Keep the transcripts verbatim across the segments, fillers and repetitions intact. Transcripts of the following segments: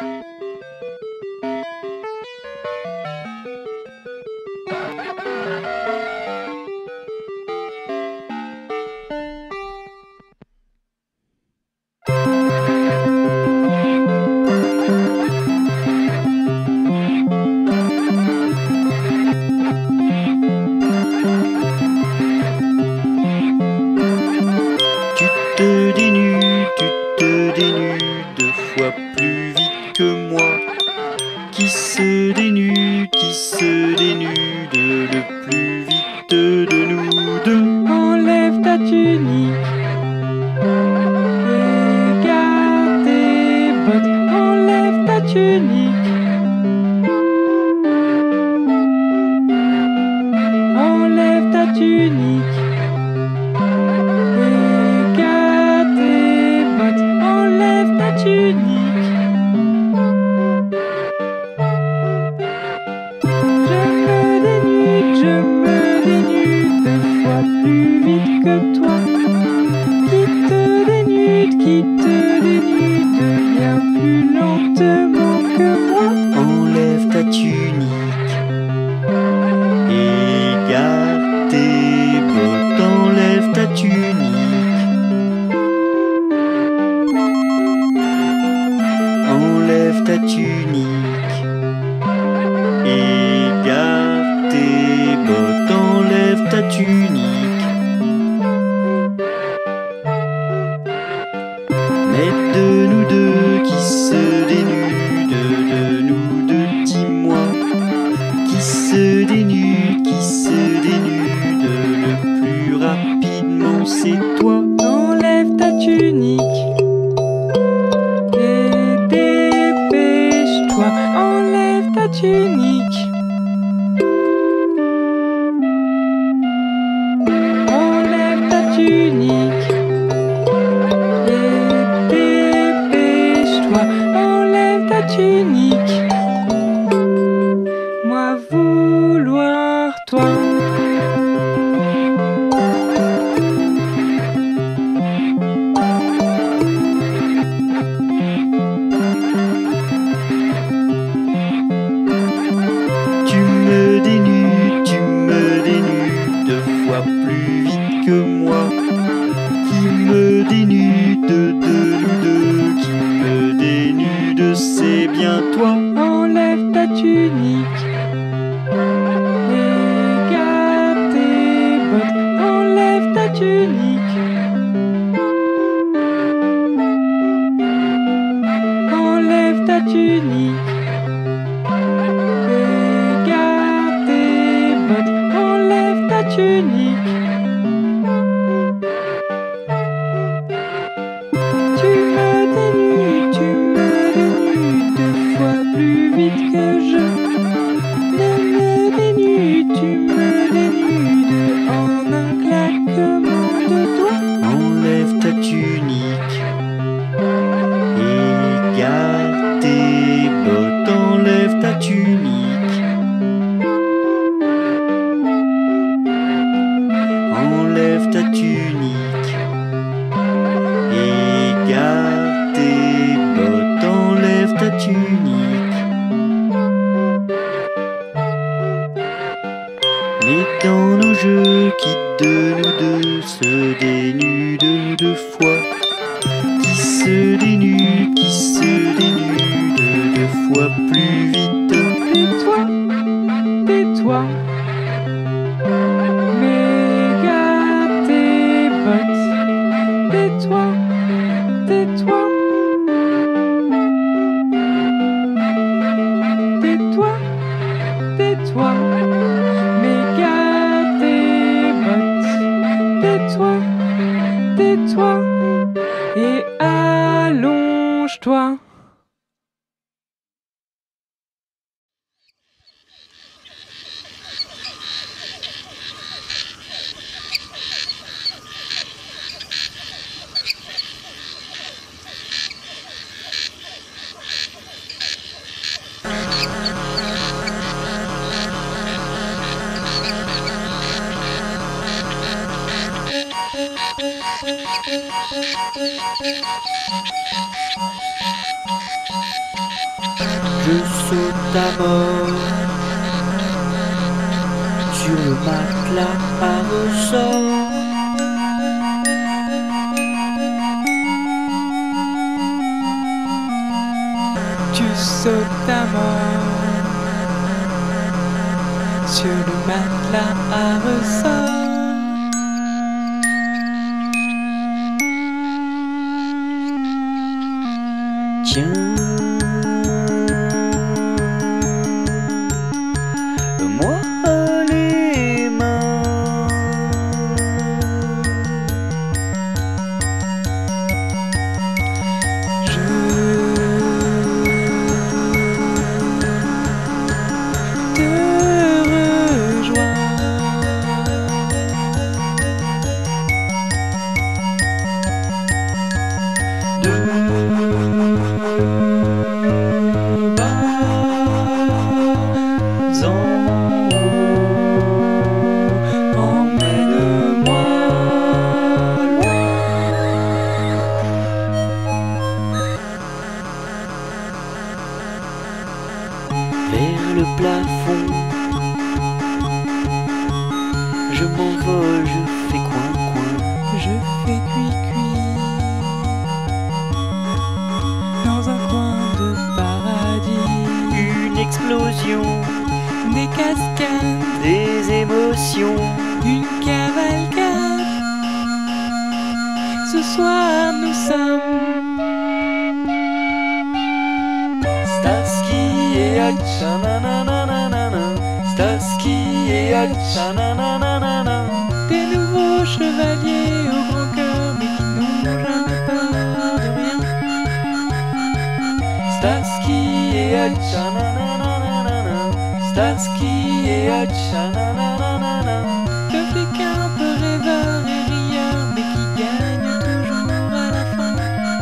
te dénudes, tu te dénudes deux fois plus vite que moi. Qui se dénude, qui se dénude le plus vite de nous deux? Enlève ta tunique et garde tes bottes. Enlève ta tunique. Enlève ta tunique et garde tes bottes. Enlève ta tunique. Je me dénude, je me dénude deux fois plus vite que toi. Qui te dénude, qui te dénude bien plus lentement que moi. Enlève ta tunique et garde tes bottes. Enlève ta tunique. Enlève ta tunique et garde tes bottes. Enlève ta tunique. Mais de nous deux qui se dénudent, de nous deux, dis-moi, qui se dénude, qui se dénude le plus rapidement, c'est toi. Enlève ta tunique et dépêche-toi. Enlève ta tunique. Enlève ta tunique et dépêche-toi. Enlève ta tunique. Moi vouloir toi. Tu me dénudes, tu me dénudes deux fois plus vite que moi. Qui me dénude de nous deux, qui me dénude, c'est bien toi. Enlève ta tunique et garde tes bottes. Enlève ta tunique. Enlève ta tunique et garde tes bottes. Enlève ta tunique. Tu me dénudes, tu me dénudes deux fois plus vite que je. Ne me dénude, tu me dénudes en un claquement de doigts. Enlève ta tunique et garde tes bottes. Enlève ta tunique. Enlève ta tunique et garde tes bottes. Enlève ta tunique. Mais dans nos jeux, qui de nous deux se dénude deux fois? Qui se dénude, qui se dénude deux fois plus vite? Tais-toi, tais-toi, mais garde tes bottes. Tais-toi, tais-toi, tais-toi, tais-toi, mais garde tes bottes. Tais-toi, tais-toi, et allonge-toi. à mort sur le matelas à ressort. Tu sautes à mort sur le matelas à ressort. Tiens, moi les mains, je te rejoins. Vers le plafond, je m'envole, je fais coin-coin. Je fais cuit-cuit dans un coin de paradis. Une explosion, Des cascades, des émotions. une cavalcade. Ce soir nous sommes Starsky et Hutch, nananana, Starsky et Hutch, nananana. des nouveaux chevaliers au grand cœur, mais qui n'ont jamais peur de rien. Starsky et Hutch, nananana, Starsky et Hutch, nananana. Deux flics un peu rêveurs et rieurs, mais qui gagnent toujours à la fin.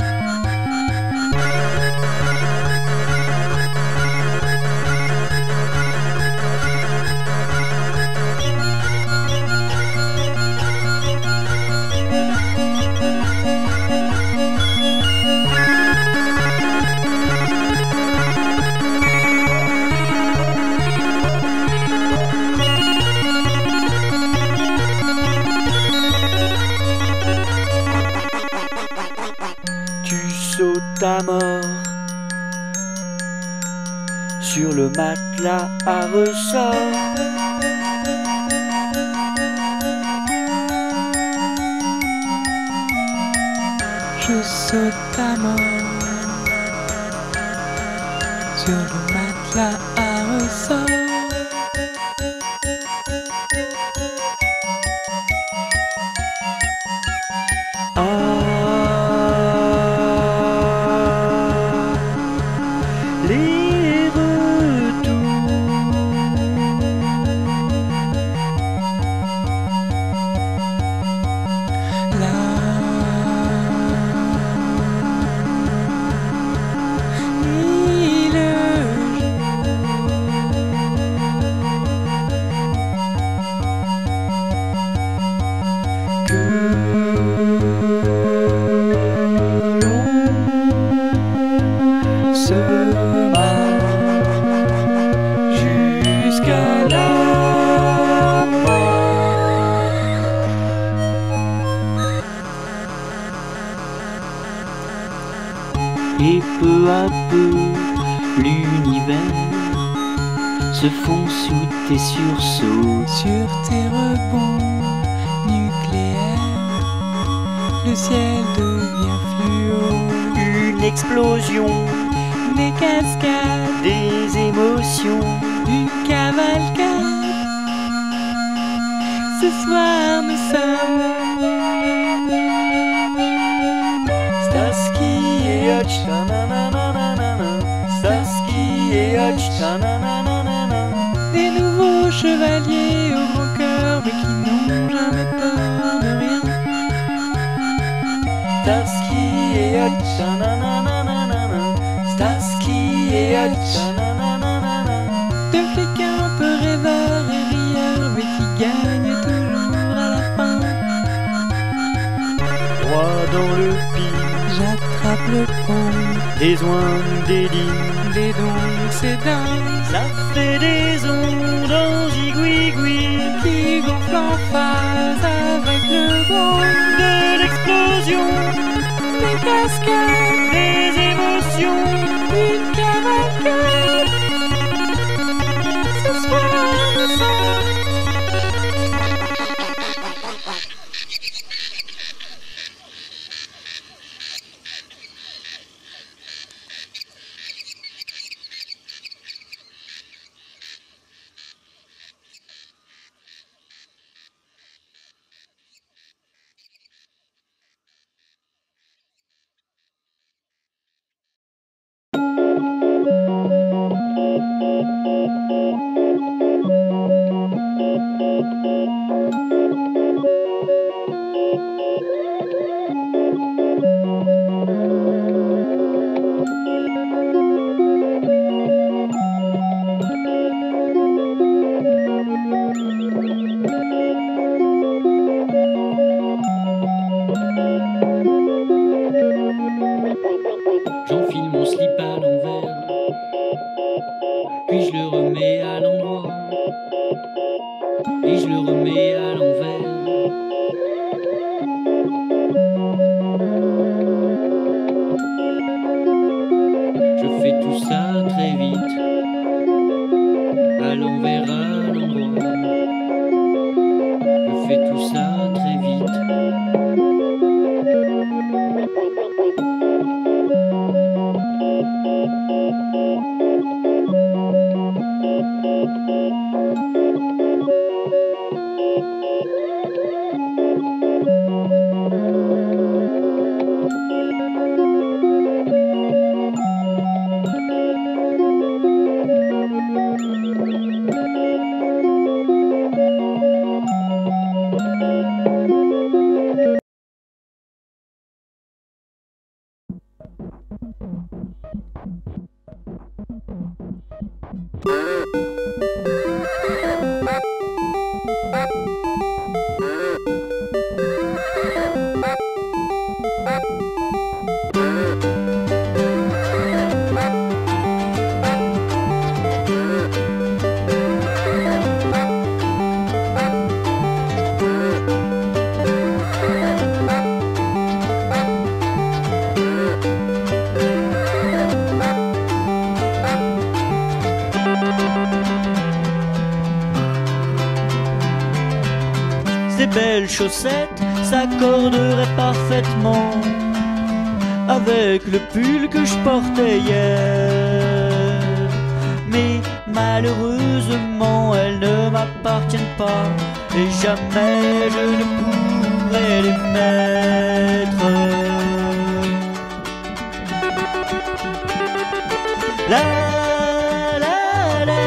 Tu sautes à mort sur le matelas à ressort. Je saute à mort sur le matelas à ressort. Ah, les retours, Là, et le que l'on se bat jusqu'à la mort. Et peu à peu, l'univers se fond sous tes sursauts. sur tes rebonds nucléaires, le ciel devient fluo. Une explosion, Des cascades, des émotions. une cavalcade. Ce soir nous sommes Starsky et Hutch, nananana, Starsky et Hutch, nananana. des nouveaux chevaliers au grand cœur, mais qui n'ont jamais peur de rien. Starsky et Hutch, nananana, Starsky et Hutch, nananana. Deux flics un peu rêveurs et rieurs, mais qui gagnent toujours à la fin. Droit dans le pire, J'attrape le pont, des oins, des lignes, des dons c'est dingue. Ça fait des ondes en zigouigoui Qui gonfle en phase avec le vent. de l'explosion, Des cascades, des émotions. une cavalcade. Ce soir nous sommes J'enfile mon slip à l'envers, puis je le remets à l'endroit, et je le remets à l'envers. Je fais tout ça très vite, à l'envers, à l'endroit. Je fais tout ça très vite. Ces belles chaussettes s'accorderaient parfaitement avec le pull que je portais hier. Mais malheureusement elles ne m'appartiennent pas et jamais je ne pourrai les mettre. La la la la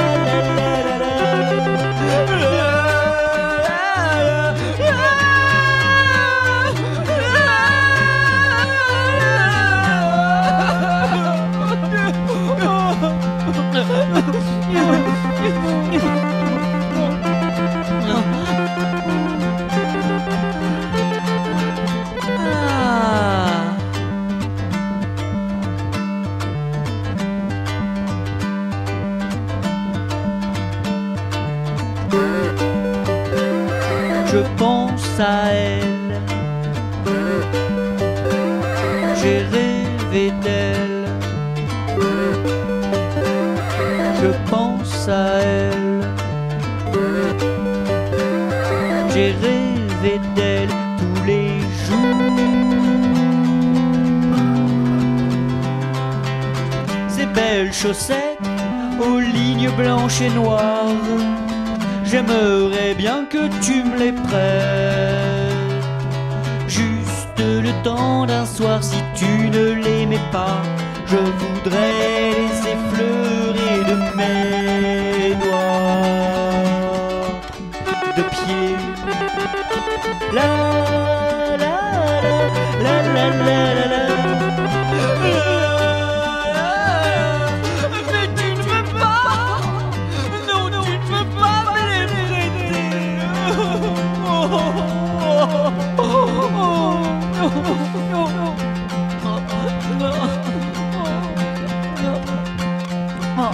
Je pense à elle, j'ai rêvé d'elle. Je pense à elle, j'ai rêvé d'elle tous les jours. Ces belles chaussettes aux lignes blanches et noires, j'aimerais bien que tu me les prêtes. Juste le temps d'un soir, si tu ne l'aimais pas, je voudrais les effleurer de mes doigts de pied. La la la la la la la la. mais tu ne veux pas. Non, non, tu ne veux pas me les prêter. Oh, oh, oh, oh, oh, non, non, non. Oh, non. Oh,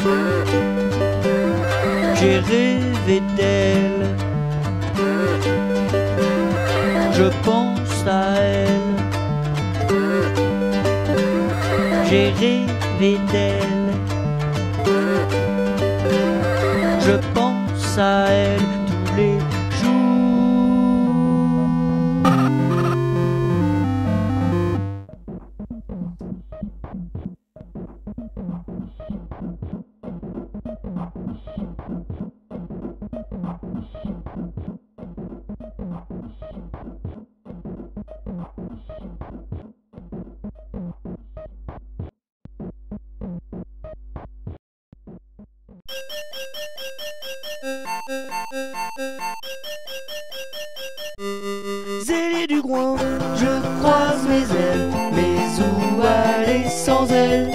J'ai rêvé d'elle, je pense à elle. J'ai rêvé d'elle, je pense à elle tous les jours. Zélé du groin, je croise mes ailes, mais où aller sans elles?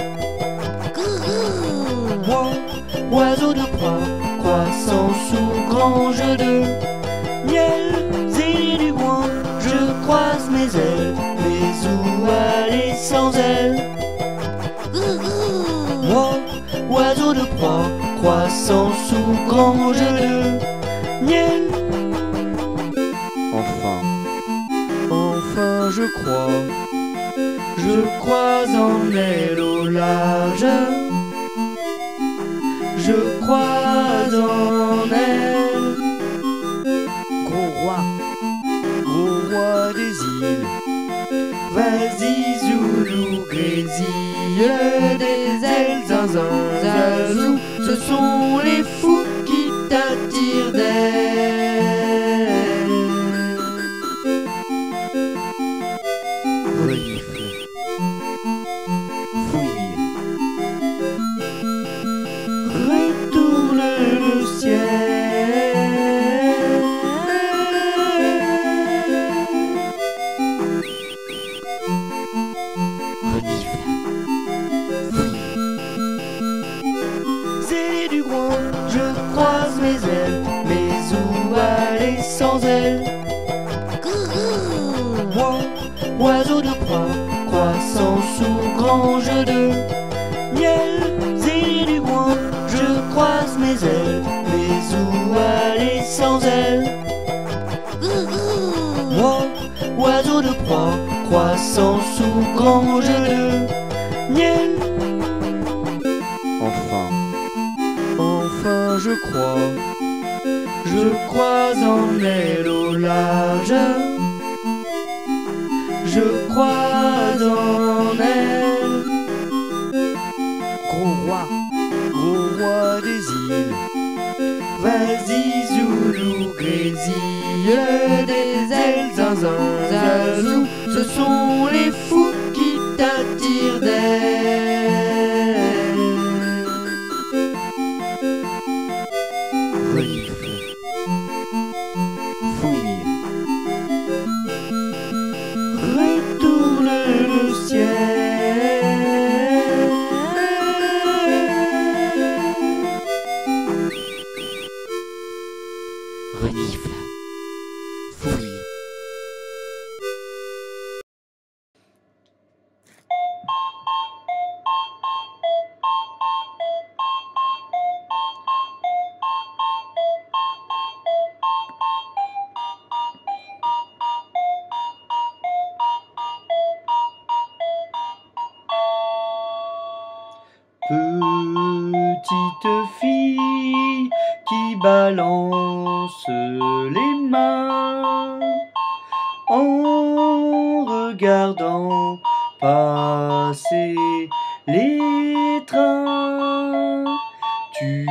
Moi, oiseau de proie, croissant sous grange de miel. Zélé du groin, je croise mes ailes, mais où aller sans elles? Moi, oiseau de proie, croissant sous grange de miel. Enfin, enfin je crois, je crois en elle au large. Je crois en elle. Gros roi, gros roi des îles, vas-y Zoulou, grésille des ailes, zinzin, zazou. Ce sont les fous qui t'attirent d'elle. Renifle, fouille, retourne le ciel. Renifle, fouille. Zélé du groin, je croise mes ailes, mais où aller sans elles? Moi, oiseau de proie, croissant sous grange de miel. Zélé du groin, je croise mes ailes, mais où aller sans elles? Moi, oiseau de proie, croissant sous grange de miel. Enfin, enfin je crois, je crois en elle au large. Je crois en elle. Gros roi, gros roi des îles, vas-y Zoulou, grésille des ailes, zinzin, zazou. Ce sont les fous qui t'attirent d'elle. Renifle, fouille, retourne le ciel. Renifle, fouille. Petite fille qui balance les mains en regardant passer les trains. Tu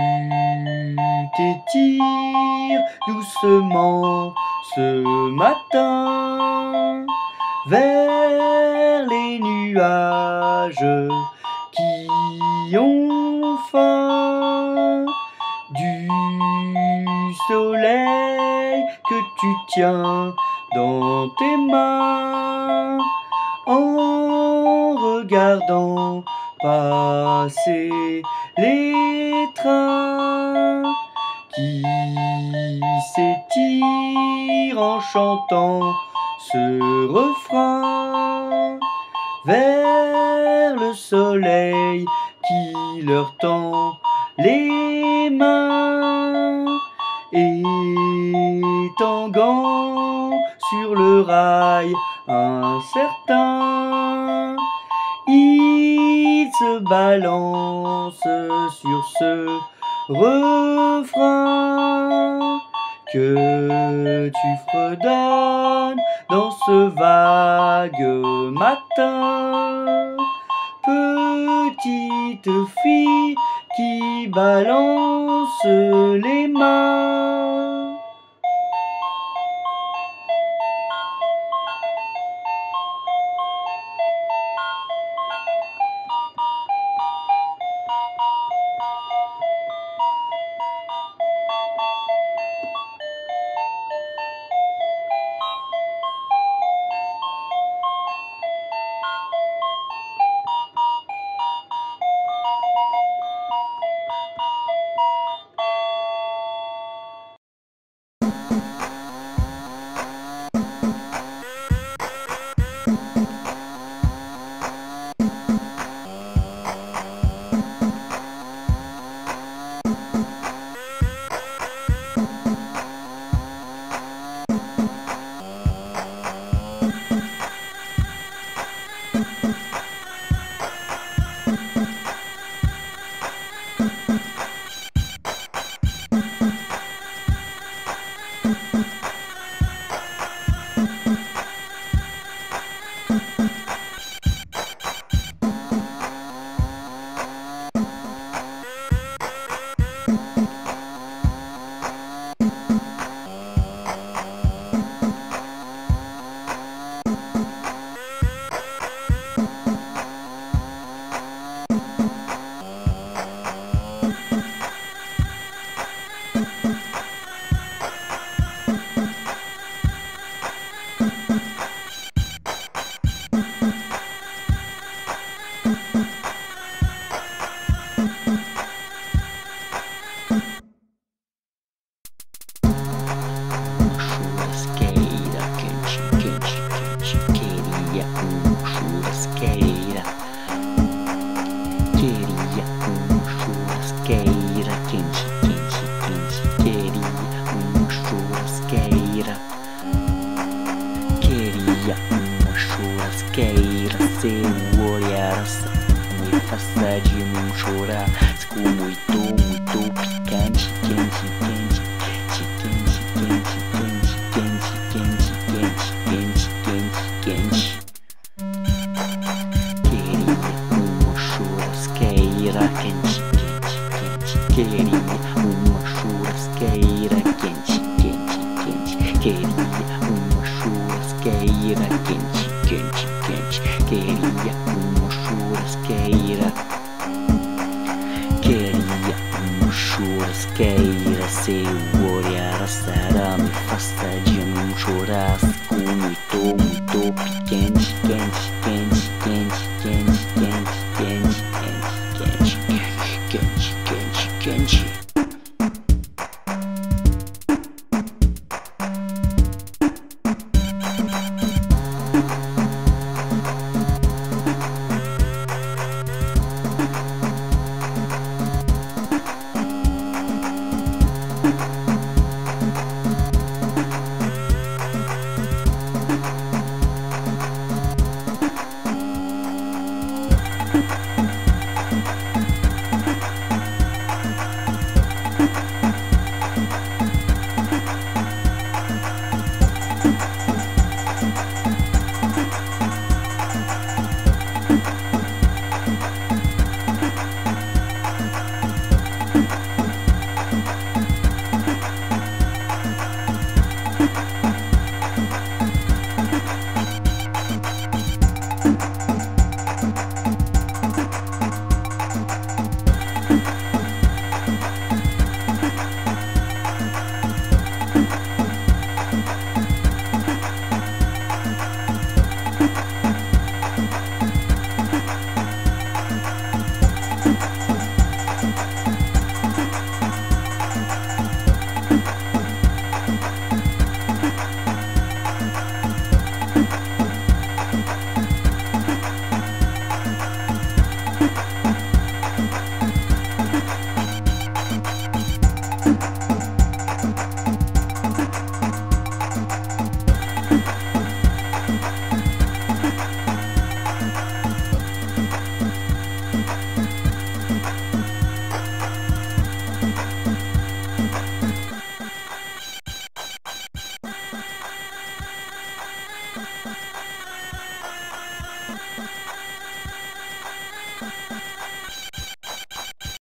t'étires doucement ce matin vers les nuages qui ont faim du soleil que tu tiens dans tes mains en regardant passer les trains qui s'étirent en chantant ce refrain vers le soleil qui leur tend les mains et tanguant sur le rail incertain, il se balance sur ce refrain que tu fredonnes dans ce vague matin. Petite fille qui balance les mains. Seu olhar me faça de mim chorar. Ficou muito, muito picante, quente, quente, quente, quente, quente, quente, quente, quente, quente, quente. Queria uma churrasqueira quente, quente, quente. Queria uma churrasqueira quente, quente, quente. Queria uma churrasqueira quente, quente, quente. Queria uma churrasqueira